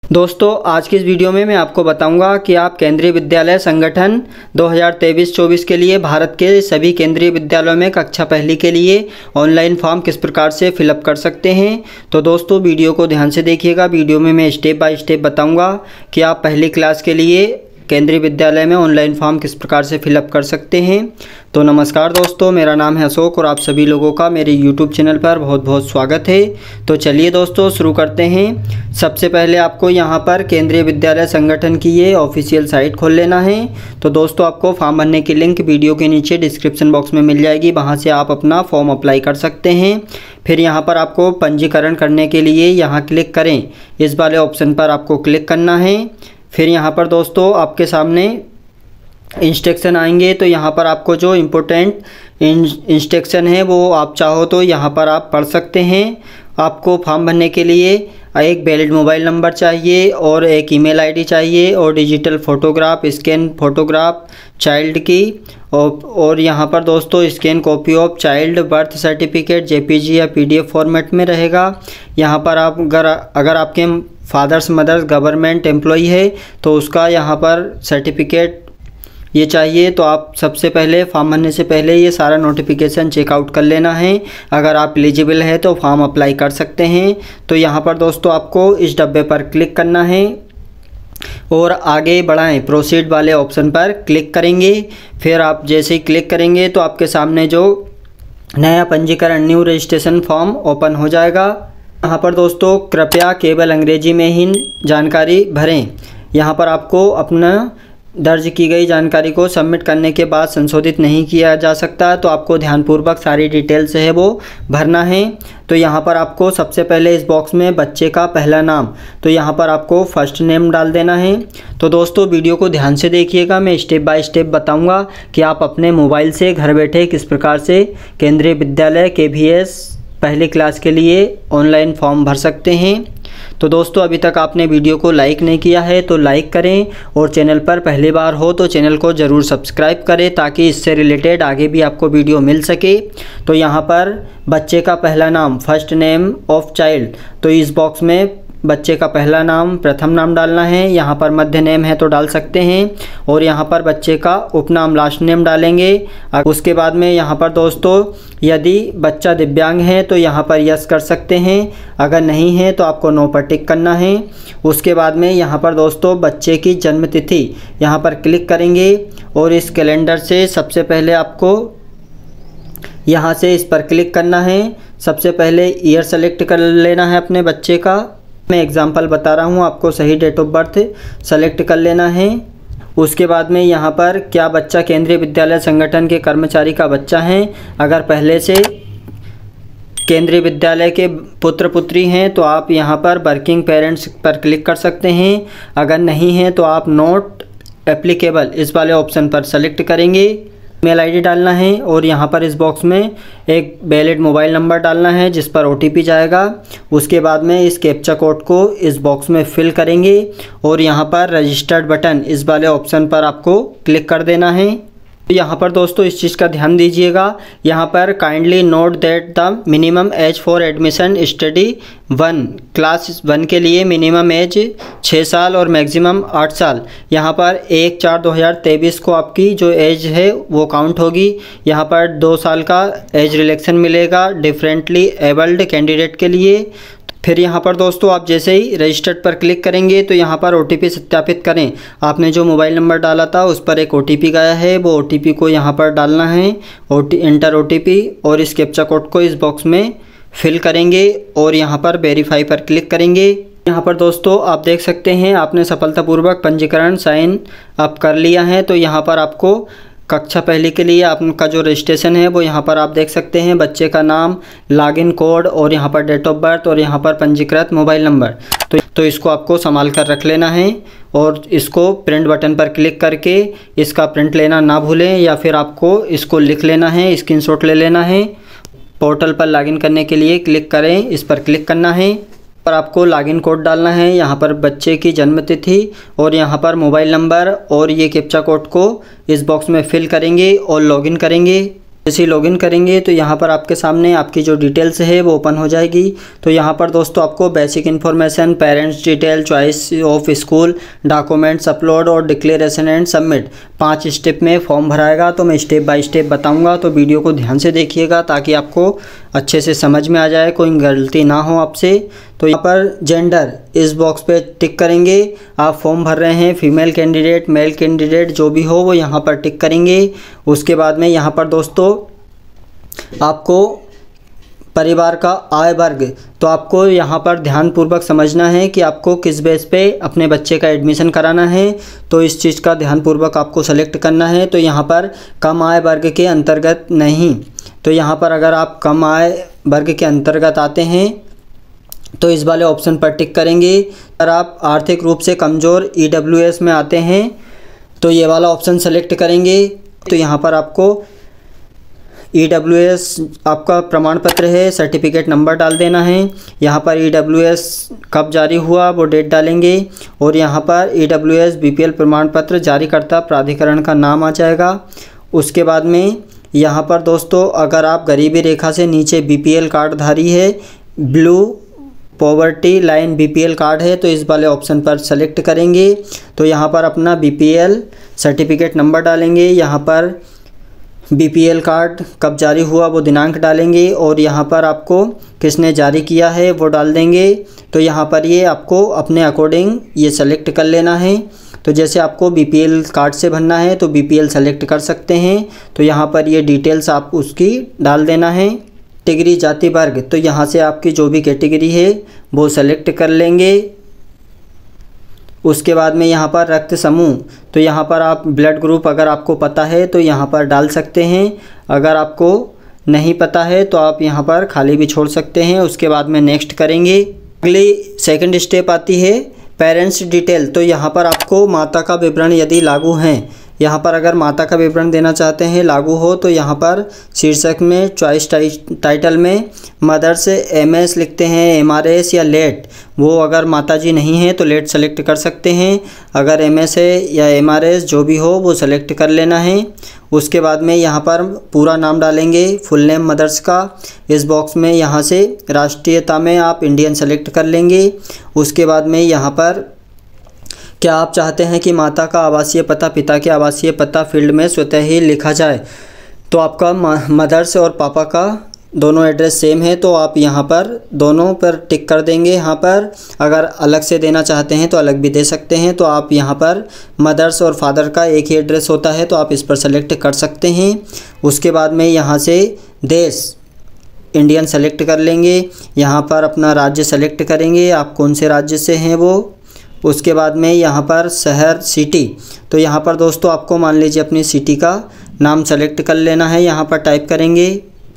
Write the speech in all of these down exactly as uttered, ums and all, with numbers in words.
दोस्तों आज की इस वीडियो में मैं आपको बताऊंगा कि आप केंद्रीय विद्यालय संगठन दो हज़ार तेईस चौबीस के लिए भारत के सभी केंद्रीय विद्यालयों में कक्षा पहली के लिए ऑनलाइन फॉर्म किस प्रकार से फिलअप कर सकते हैं। तो दोस्तों वीडियो को ध्यान से देखिएगा। वीडियो में मैं स्टेप बाय स्टेप बताऊंगा कि आप पहली क्लास के लिए केंद्रीय विद्यालय में ऑनलाइन फॉर्म किस प्रकार से फिलअप कर सकते हैं। तो नमस्कार दोस्तों, मेरा नाम है अशोक और आप सभी लोगों का मेरे यूट्यूब चैनल पर बहुत बहुत स्वागत है। तो चलिए दोस्तों शुरू करते हैं। सबसे पहले आपको यहाँ पर केंद्रीय विद्यालय संगठन की ये ऑफिशियल साइट खोल लेना है। तो दोस्तों आपको फॉर्म भरने की लिंक वीडियो के नीचे डिस्क्रिप्शन बॉक्स में मिल जाएगी, वहाँ से आप अपना फॉर्म अप्लाई कर सकते हैं। फिर यहाँ पर आपको पंजीकरण करने के लिए यहाँ क्लिक करें, इस वाले ऑप्शन पर आपको क्लिक करना है। फिर यहाँ पर दोस्तों आपके सामने इंस्ट्रक्शन आएंगे, तो यहाँ पर आपको जो इम्पोर्टेंट इंस्ट्रक्शन है वो आप चाहो तो यहाँ पर आप पढ़ सकते हैं। आपको फॉर्म भरने के लिए एक वैलिड मोबाइल नंबर चाहिए और एक ईमेल आईडी चाहिए और digital photograph, scan photograph child की और और यहाँ पर दोस्तों scan copy of child birth certificate JPG या पीडीएफ फॉर्मेट में रहेगा। यहाँ पर आप अगर अगर आपके फादर्स मदर्स गवर्नमेंट एम्प्लॉई है तो उसका यहाँ पर सर्टिफिकेट ये चाहिए। तो आप सबसे पहले फॉर्म भरने से पहले ये सारा नोटिफिकेशन चेकआउट कर लेना है। अगर आप एलिजिबल है तो फॉर्म अप्लाई कर सकते हैं। तो यहाँ पर दोस्तों आपको इस डब्बे पर क्लिक करना है और आगे बढ़ाएं प्रोसीड वाले ऑप्शन पर क्लिक करेंगे। फिर आप जैसे ही क्लिक करेंगे तो आपके सामने जो नया पंजीकरण न्यू रजिस्ट्रेशन फॉर्म ओपन हो जाएगा। यहाँ पर दोस्तों कृपया केवल अंग्रेजी में ही जानकारी भरें। यहाँ पर आपको अपना दर्ज की गई जानकारी को सबमिट करने के बाद संशोधित नहीं किया जा सकता, तो आपको ध्यानपूर्वक सारी डिटेल्स है वो भरना है। तो यहाँ पर आपको सबसे पहले इस बॉक्स में बच्चे का पहला नाम, तो यहाँ पर आपको फर्स्ट नेम डाल देना है। तो दोस्तों वीडियो को ध्यान से देखिएगा, मैं स्टेप बाय स्टेप बताऊँगा कि आप अपने मोबाइल से घर बैठे किस प्रकार से केंद्रीय विद्यालय के वी एस पहली क्लास के लिए ऑनलाइन फॉर्म भर सकते हैं। तो दोस्तों अभी तक आपने वीडियो को लाइक नहीं किया है तो लाइक करें और चैनल पर पहली बार हो तो चैनल को ज़रूर सब्सक्राइब करें ताकि इससे रिलेटेड आगे भी आपको वीडियो मिल सके। तो यहाँ पर बच्चे का पहला नाम फर्स्ट नेम ऑफ चाइल्ड, तो इस बॉक्स में बच्चे का पहला नाम प्रथम नाम डालना है। यहाँ पर मध्य नेम है तो डाल सकते हैं और यहाँ पर बच्चे का उपनाम लास्ट नेम डालेंगे। उसके बाद में यहाँ पर दोस्तों यदि बच्चा दिव्यांग है तो यहाँ पर यस कर सकते हैं, अगर नहीं है तो आपको नो पर टिक करना है। उसके बाद में यहाँ पर दोस्तों बच्चे की जन्म तिथि यहाँ पर क्लिक करेंगे और इस कैलेंडर से सबसे पहले आपको यहाँ से इस पर क्लिक करना है। सबसे पहले ईयर सेलेक्ट कर लेना है अपने बच्चे का। मैं एग्जांपल बता रहा हूँ, आपको सही डेट ऑफ बर्थ सेलेक्ट कर लेना है। उसके बाद में यहाँ पर क्या बच्चा केंद्रीय विद्यालय संगठन के कर्मचारी का बच्चा है, अगर पहले से केंद्रीय विद्यालय के पुत्र पुत्री हैं तो आप यहाँ पर वर्किंग पेरेंट्स पर क्लिक कर सकते हैं। अगर नहीं है तो आप नॉट एप्लीकेबल इस वाले ऑप्शन पर सेलेक्ट करेंगे। मेल आईडी डालना है और यहाँ पर इस बॉक्स में एक वैलिड मोबाइल नंबर डालना है जिस पर ओटीपी जाएगा। उसके बाद में इस कैप्चा कोड को इस बॉक्स में फिल करेंगे और यहाँ पर रजिस्टर्ड बटन इस वाले ऑप्शन पर आपको क्लिक कर देना है। यहाँ पर दोस्तों इस चीज़ का ध्यान दीजिएगा, यहाँ पर kindly note that the minimum age for admission study one, class one के लिए मिनिमम एज छः साल और मैक्सिमम आठ साल। यहाँ पर एक चार दो हज़ार तेईस को आपकी जो एज है वो काउंट होगी। यहाँ पर दो साल का एज रिलैक्सेशन मिलेगा डिफरेंटली एबल्ड कैंडिडेट के लिए। फिर यहाँ पर दोस्तों आप जैसे ही रजिस्टर्ड पर क्लिक करेंगे तो यहाँ पर ओटीपी सत्यापित करें। आपने जो मोबाइल नंबर डाला था उस पर एक ओटीपी गया है, वो ओटीपी को यहाँ पर डालना है, ओटी एंटर ओटीपी, और इस कैप्चा कोड को इस बॉक्स में फिल करेंगे और यहाँ पर वेरीफाई पर क्लिक करेंगे। यहाँ पर दोस्तों आप देख सकते हैं आपने सफलतापूर्वक पंजीकरण साइन अप कर लिया है। तो यहाँ पर आपको कक्षा पहली के लिए आपका जो रजिस्ट्रेशन है वो यहाँ पर आप देख सकते हैं, बच्चे का नाम, लॉगिन कोड और यहाँ पर डेट ऑफ बर्थ और यहाँ पर पंजीकृत मोबाइल नंबर। तो तो इसको आपको संभाल कर रख लेना है और इसको प्रिंट बटन पर क्लिक करके इसका प्रिंट लेना ना भूलें, या फिर आपको इसको लिख लेना है, स्क्रीनशॉट ले लेना है। पोर्टल पर लॉगिन करने के लिए क्लिक करें, इस पर क्लिक करना है पर आपको लॉगिन कोड डालना है, यहाँ पर बच्चे की जन्म तिथि और यहाँ पर मोबाइल नंबर और ये कैप्चा कोड को इस बॉक्स में फिल करेंगे और लॉगिन करेंगे। जैसे ही लॉगिन करेंगे तो यहाँ पर आपके सामने आपकी जो डिटेल्स है वो ओपन हो जाएगी। तो यहाँ पर दोस्तों आपको basic information, parents detail, choice of school, documents upload और डिक्लेरेशन एंड सबमिट, पांच स्टेप में फॉर्म भराएगा। तो मैं स्टेप बाय स्टेप बताऊंगा, तो वीडियो को ध्यान से देखिएगा ताकि आपको अच्छे से समझ में आ जाए, कोई गलती ना हो आपसे। तो यहाँ पर जेंडर इस बॉक्स पे टिक करेंगे। आप फॉर्म भर रहे हैं, फीमेल कैंडिडेट, मेल कैंडिडेट जो भी हो वो यहाँ पर टिक करेंगे। उसके बाद में यहाँ पर दोस्तों आपको परिवार का आय वर्ग, तो आपको यहाँ पर ध्यानपूर्वक समझना है कि आपको किस बेस पे अपने बच्चे का एडमिशन कराना है। तो इस चीज़ का ध्यानपूर्वक आपको सेलेक्ट करना है। तो यहाँ पर कम आय वर्ग के अंतर्गत नहीं, तो यहाँ पर अगर आप कम आय वर्ग के अंतर्गत आते हैं तो इस वाले ऑप्शन पर टिक करेंगे। अगर आप आर्थिक रूप से कमज़ोर ई डब्ल्यू एस में आते हैं तो ये वाला ऑप्शन सेलेक्ट करेंगे। तो यहाँ पर आपको ई डब्ल्यू एस आपका प्रमाण पत्र है, सर्टिफिकेट नंबर डाल देना है। यहाँ पर ई डब्ल्यू एस कब जारी हुआ वो डेट डालेंगे और यहाँ पर E W S B P L प्रमाण पत्र जारीकर्ता प्राधिकरण का नाम आ जाएगा। उसके बाद में यहाँ पर दोस्तों अगर आप गरीबी रेखा से नीचे बी पी एल कार्डधारी है, below poverty line B P L card है, तो इस वाले ऑप्शन पर सेलेक्ट करेंगे। तो यहाँ पर अपना B P L certificate number डालेंगे, यहाँ पर बी पी एल कार्ड कब जारी हुआ वो दिनांक डालेंगे और यहाँ पर आपको किसने जारी किया है वो डाल देंगे। तो यहाँ पर ये आपको अपने अकॉर्डिंग ये सेलेक्ट कर लेना है। तो जैसे आपको बी पी एल कार्ड से भरना है तो बी पी एल सेलेक्ट कर सकते हैं। तो यहाँ पर ये डिटेल्स आप उसकी डाल देना है। कैटेगरी जाति वर्ग, तो यहाँ से आपकी जो भी कैटेगरी है वो सेलेक्ट कर लेंगे। उसके बाद में यहाँ पर रक्त समूह, तो यहाँ पर आप ब्लड ग्रुप अगर आपको पता है तो यहाँ पर डाल सकते हैं, अगर आपको नहीं पता है तो आप यहाँ पर खाली भी छोड़ सकते हैं। उसके बाद में नेक्स्ट करेंगे। अगली सेकंड स्टेप आती है पेरेंट्स डिटेल, तो यहाँ पर आपको माता का विवरण यदि लागू हैं, यहाँ पर अगर माता का विवरण देना चाहते हैं लागू हो तो यहाँ पर शीर्षक में चॉइस टाइटल में मदर्स एम एस लिखते हैं, एम आर एस या लेट, वो अगर माता जी नहीं है तो लेट सेलेक्ट कर सकते हैं। अगर एम एस है या एम आर एस जो भी हो वो सेलेक्ट कर लेना है। उसके बाद में यहाँ पर पूरा नाम डालेंगे, फुल नेम मदर्स का। इस बॉक्स में यहाँ से राष्ट्रीयता में आप इंडियन सेलेक्ट कर लेंगे। उसके बाद में यहाँ पर क्या आप चाहते हैं कि माता का आवासीय पता पिता के आवासीय पता फील्ड में स्वतः ही लिखा जाए, तो आपका मदर्स और पापा का दोनों एड्रेस सेम है तो आप यहाँ पर दोनों पर टिक कर देंगे। यहाँ पर अगर अलग से देना चाहते हैं तो अलग भी दे सकते हैं। तो आप यहाँ पर मदर्स और फादर का एक ही एड्रेस होता है तो आप इस पर सेलेक्ट कर सकते हैं। उसके बाद में यहाँ से देश इंडियन सेलेक्ट कर लेंगे। यहाँ पर अपना राज्य सेलेक्ट करेंगे, आप कौन से राज्य से हैं वो। उसके बाद में यहाँ पर शहर सिटी, तो यहाँ पर दोस्तों आपको मान लीजिए अपनी सिटी का नाम सेलेक्ट कर लेना है, यहाँ पर टाइप करेंगे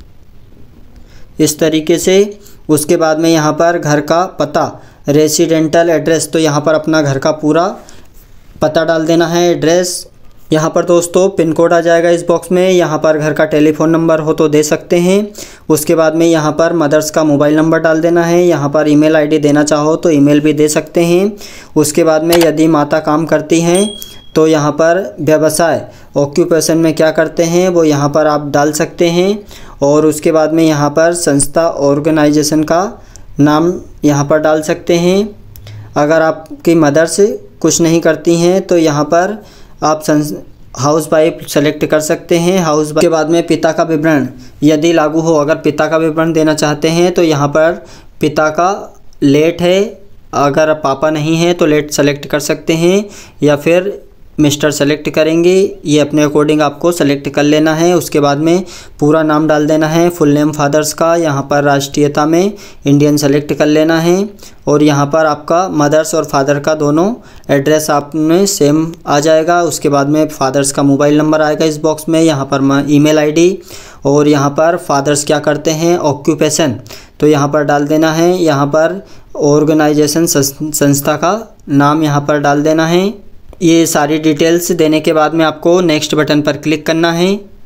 इस तरीके से। उसके बाद में यहाँ पर घर का पता रेसिडेंटल एड्रेस, तो यहाँ पर अपना घर का पूरा पता डाल देना है, एड्रेस। यहाँ पर दोस्तों पिन कोड आ जाएगा इस बॉक्स में, यहाँ पर घर का टेलीफोन नंबर हो तो दे सकते हैं। उसके बाद में यहाँ पर मदर्स का मोबाइल नंबर डाल देना है, यहाँ पर ईमेल आईडी देना चाहो तो ईमेल भी दे सकते हैं। उसके बाद में यदि माता काम करती हैं तो यहाँ पर व्यवसाय ऑक्यूपेशन में क्या करते हैं वो यहाँ पर आप डाल सकते हैं। और उसके बाद में यहाँ पर संस्था ऑर्गेनाइजेशन का नाम यहाँ पर डाल सकते हैं। अगर आपकी मदर्स कुछ नहीं करती हैं तो यहाँ पर आप हाउस वाइफ सेलेक्ट कर सकते हैं। हाउस के बाद में पिता का विवरण यदि लागू हो, अगर पिता का विवरण देना चाहते हैं तो यहाँ पर पिता का लेट है, अगर पापा नहीं है तो लेट सेलेक्ट कर सकते हैं या फिर मिस्टर सेलेक्ट करेंगे, ये अपने अकॉर्डिंग आपको सेलेक्ट कर लेना है। उसके बाद में पूरा नाम डाल देना है, फुल नेम फादर्स का, यहाँ पर राष्ट्रीयता में इंडियन सेलेक्ट कर लेना है। और यहाँ पर आपका मदर्स और फादर का दोनों एड्रेस आप में सेम आ जाएगा। उसके बाद में फादर्स का मोबाइल नंबर आएगा इस बॉक्स में, यहाँ पर ईमेल आईडी, और यहाँ पर फादर्स क्या करते हैं ऑक्यूपेशन, तो यहाँ पर डाल देना है। यहाँ पर ऑर्गेनाइजेशन संस्था का नाम यहाँ पर डाल देना है। ये सारी डिटेल्स देने के बाद में आपको नेक्स्ट बटन पर क्लिक करना है।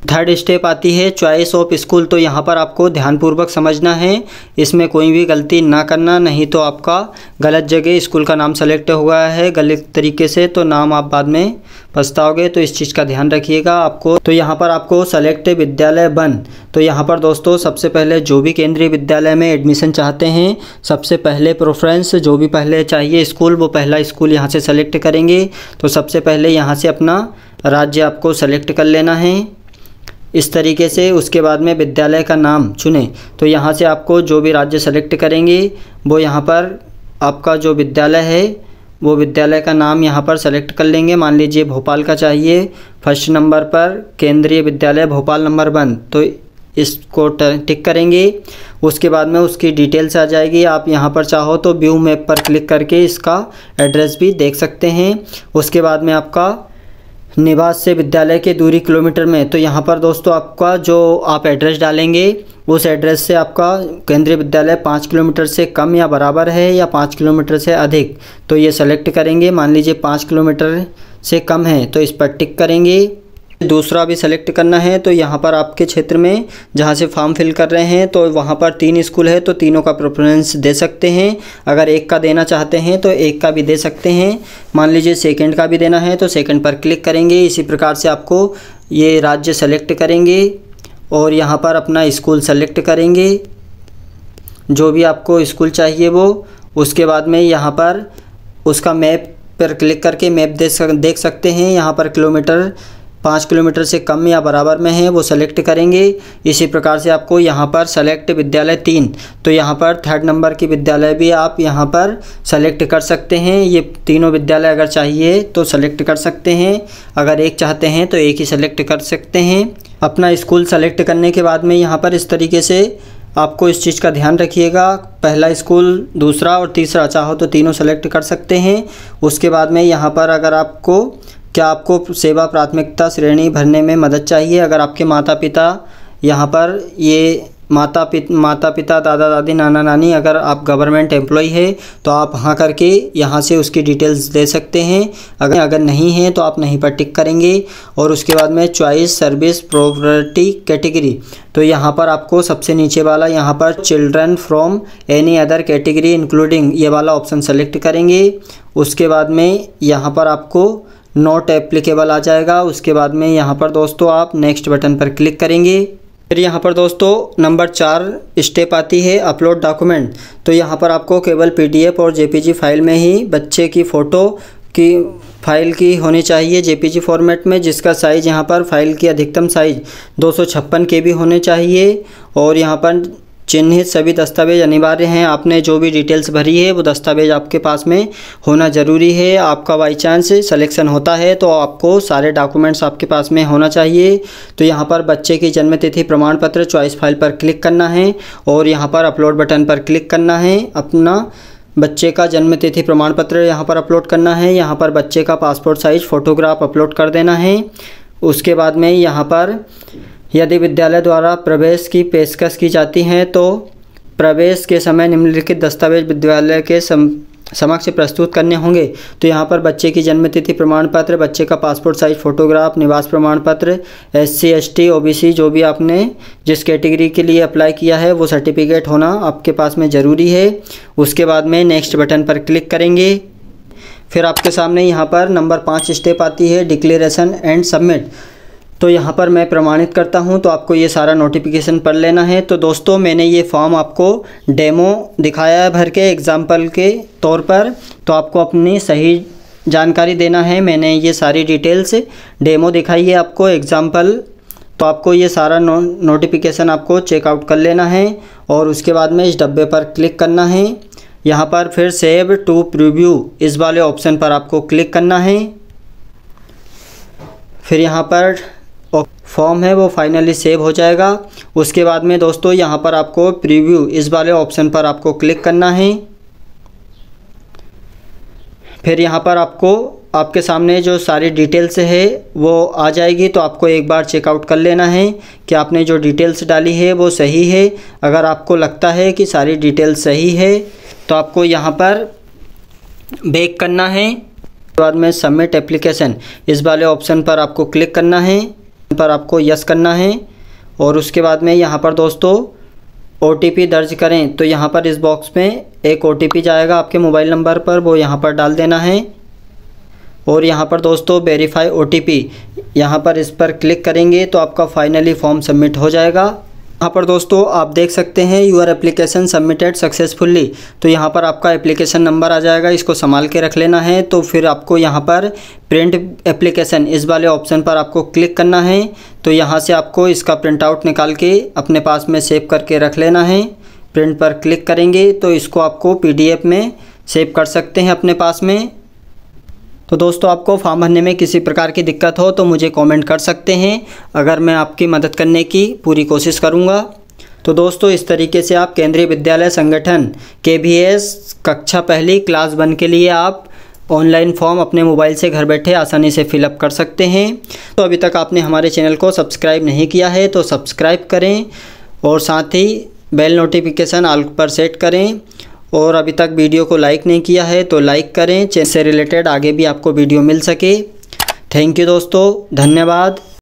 थर्ड स्टेप आती है चॉइस ऑफ स्कूल। तो यहाँ पर आपको ध्यानपूर्वक समझना है, इसमें कोई भी गलती ना करना, नहीं तो आपका गलत जगह स्कूल का नाम सेलेक्ट हुआ है गलत तरीके से, तो नाम आप बाद में पछताओगे। तो इस चीज़ का ध्यान रखिएगा आपको। तो यहाँ पर आपको सेलेक्ट विद्यालय वन। तो यहाँ पर दोस्तों सबसे पहले जो भी केंद्रीय विद्यालय में एडमिशन चाहते हैं, सबसे पहले प्रेफरेंस जो भी पहले चाहिए स्कूल, वो पहला स्कूल यहाँ से सेलेक्ट करेंगे। तो सबसे पहले यहाँ से अपना राज्य आपको सेलेक्ट कर लेना है इस तरीके से। उसके बाद में विद्यालय का नाम चुनें। तो यहाँ से आपको जो भी राज्य सेलेक्ट करेंगे वो यहाँ पर आपका जो विद्यालय है वो विद्यालय का नाम यहाँ पर सेलेक्ट कर लेंगे। मान लीजिए भोपाल का चाहिए, फर्स्ट नंबर पर केंद्रीय विद्यालय भोपाल नंबर वन, तो इसको टिक करेंगे। उसके बाद में उसकी डिटेल्स आ जाएगी। आप यहाँ पर चाहो तो व्यू मैप पर क्लिक करके इसका एड्रेस भी देख सकते हैं। उसके बाद में आपका निवास से विद्यालय की दूरी किलोमीटर में। तो यहाँ पर दोस्तों आपका जो आप एड्रेस डालेंगे उस एड्रेस से आपका केंद्रीय विद्यालय पाँच किलोमीटर से कम या बराबर है या पाँच किलोमीटर से अधिक, तो ये सेलेक्ट करेंगे। मान लीजिए पाँच किलोमीटर से कम है तो इस पर टिक करेंगे। दूसरा भी सेलेक्ट करना है। तो यहाँ पर आपके क्षेत्र में जहाँ से फॉर्म फिल कर रहे हैं तो वहाँ पर तीन स्कूल है, तो तीनों का प्रेफरेंस दे सकते हैं। अगर एक का देना चाहते हैं तो एक का भी दे सकते हैं। मान लीजिए सेकंड का भी देना है तो सेकंड पर क्लिक करेंगे। इसी प्रकार से आपको ये राज्य सेलेक्ट करेंगे और यहाँ पर अपना स्कूल सेलेक्ट करेंगे जो भी आपको स्कूल चाहिए वो। उसके बाद में यहाँ पर उसका मैप पर क्लिक करके मैप देख सकते हैं। यहाँ पर किलोमीटर पाँच किलोमीटर से कम या बराबर में है वो सेलेक्ट करेंगे। इसी प्रकार से आपको यहाँ पर सेलेक्ट विद्यालय तीन, तो यहाँ पर थर्ड नंबर की विद्यालय भी आप यहाँ पर सेलेक्ट कर सकते हैं। ये तीनों विद्यालय अगर चाहिए तो सेलेक्ट कर सकते हैं, अगर एक चाहते हैं तो एक ही सेलेक्ट कर सकते हैं। अपना स्कूल सेलेक्ट करने के बाद में यहाँ पर इस तरीके से आपको इस चीज़ का ध्यान रखिएगा, पहला स्कूल, दूसरा और तीसरा चाहो तो तीनों सेलेक्ट कर सकते हैं। उसके बाद में यहाँ पर अगर आपको क्या आपको सेवा प्राथमिकता श्रेणी भरने में मदद चाहिए, अगर आपके माता पिता यहाँ पर ये माता पिता माता पिता दादा दादी नाना नानी अगर आप गवर्नमेंट एम्प्लॉय है तो आप हाँ करके यहाँ से उसकी डिटेल्स दे सकते हैं। अगर अगर नहीं है तो आप नहीं पर टिक करेंगे। और उसके बाद में चॉइस सर्विस प्रॉपर्टी कैटेगरी, तो यहाँ पर आपको सबसे नीचे वाला यहाँ पर children from any other category including ये वाला ऑप्शन सेलेक्ट करेंगे। उसके बाद में यहाँ पर आपको नॉट एप्लीकेबल आ जाएगा। उसके बाद में यहाँ पर दोस्तों आप नेक्स्ट बटन पर क्लिक करेंगे। फिर यहाँ पर दोस्तों नंबर चार स्टेप आती है अपलोड डॉक्यूमेंट। तो यहाँ पर आपको केवल पीडीएफ और जेपीजी फाइल में ही बच्चे की फ़ोटो की फाइल की होनी चाहिए जेपीजी फॉर्मेट में, जिसका साइज़ यहाँ पर फाइल की अधिकतम साइज़ दो सौ छप्पन के बी होने चाहिए। और यहाँ पर चिन्हित सभी दस्तावेज अनिवार्य हैं। आपने जो भी डिटेल्स भरी है वो दस्तावेज आपके पास में होना ज़रूरी है। आपका बाई चांस सिलेक्शन होता है तो आपको सारे डॉक्यूमेंट्स आपके पास में होना चाहिए। तो यहाँ पर बच्चे की जन्म तिथि प्रमाण पत्र चॉइस फाइल पर क्लिक करना है और यहाँ पर अपलोड बटन पर क्लिक करना है। अपना बच्चे का जन्म तिथि प्रमाण पत्र यहाँ पर अपलोड करना है। यहाँ पर बच्चे का पासपोर्ट साइज़ फ़ोटोग्राफ अपलोड कर देना है। उसके बाद में यहाँ पर यदि विद्यालय द्वारा प्रवेश की पेशकश की जाती है तो प्रवेश के समय निम्नलिखित दस्तावेज विद्यालय के सम समक्ष प्रस्तुत करने होंगे। तो यहाँ पर बच्चे की जन्म तिथि प्रमाण पत्र, बच्चे का पासपोर्ट साइज फ़ोटोग्राफ, निवास प्रमाण पत्र, S C S T O B C जो भी आपने जिस कैटेगरी के लिए अप्लाई किया है वो सर्टिफिकेट होना आपके पास में ज़रूरी है। उसके बाद में नेक्स्ट बटन पर क्लिक करेंगे। फिर आपके सामने यहाँ पर नंबर पाँच स्टेप आती है डिक्लेरेशन एंड सबमिट। तो यहाँ पर मैं प्रमाणित करता हूँ तो आपको ये सारा नोटिफिकेशन पढ़ लेना है। तो दोस्तों मैंने ये फॉर्म आपको डेमो दिखाया है भर के एग्जाम्पल के तौर पर, तो आपको अपनी सही जानकारी देना है। मैंने ये सारी डिटेल्स डेमो दिखाई है आपको एग्जाम्पल, तो आपको ये सारा नो, नोटिफिकेशन आपको चेकआउट कर लेना है और उसके बाद में इस डब्बे पर क्लिक करना है। यहाँ पर फिर सेव टू प्रीव्यू इस वाले ऑप्शन पर आपको क्लिक करना है। फिर यहाँ पर फॉर्म है वो फाइनली सेव हो जाएगा। उसके बाद में दोस्तों यहाँ पर आपको प्रीव्यू इस वाले ऑप्शन पर आपको क्लिक करना है। फिर यहाँ पर आपको आपके सामने जो सारी डिटेल्स है वो आ जाएगी, तो आपको एक बार चेकआउट कर लेना है कि आपने जो डिटेल्स डाली है वो सही है। अगर आपको लगता है कि सारी डिटेल्स सही है तो आपको यहाँ पर बैक करना है। उसके बाद में सबमिट एप्लीकेशन इस वाले ऑप्शन पर आपको क्लिक करना है। पर आपको यस करना है और उसके बाद में यहाँ पर दोस्तों ओ टी पी दर्ज करें, तो यहाँ पर इस बॉक्स में एक ओ टी पी जाएगा आपके मोबाइल नंबर पर, वो यहाँ पर डाल देना है। और यहाँ पर दोस्तों वेरीफाई ओ टी पी, यहाँ पर इस पर क्लिक करेंगे तो आपका फाइनली फॉर्म सबमिट हो जाएगा। यहाँ पर दोस्तों आप देख सकते हैं यूर एप्लीकेशन सबमिटेड सक्सेसफुली, तो यहाँ पर आपका एप्लीकेशन नंबर आ जाएगा, इसको संभाल के रख लेना है। तो फिर आपको यहाँ पर प्रिंट एप्लीकेशन इस वाले ऑप्शन पर आपको क्लिक करना है। तो यहाँ से आपको इसका प्रिंट आउट निकाल के अपने पास में सेव करके रख लेना है। प्रिंट पर क्लिक करेंगे तो इसको आपको पी डी एफ में सेव कर सकते हैं अपने पास में। तो दोस्तों आपको फॉर्म भरने में किसी प्रकार की दिक्कत हो तो मुझे कमेंट कर सकते हैं, अगर मैं आपकी मदद करने की पूरी कोशिश करूंगा। तो दोस्तों इस तरीके से आप केंद्रीय विद्यालय संगठन के वी एस कक्षा पहली क्लास वन के लिए आप ऑनलाइन फॉर्म अपने मोबाइल से घर बैठे आसानी से फिलअप कर सकते हैं। तो अभी तक आपने हमारे चैनल को सब्सक्राइब नहीं किया है तो सब्सक्राइब करें और साथ ही बेल नोटिफिकेशन ऑल पर सेट करें। और अभी तक वीडियो को लाइक नहीं किया है तो लाइक करें, चैनल से रिलेटेड आगे भी आपको वीडियो मिल सके। थैंक यू दोस्तों, धन्यवाद।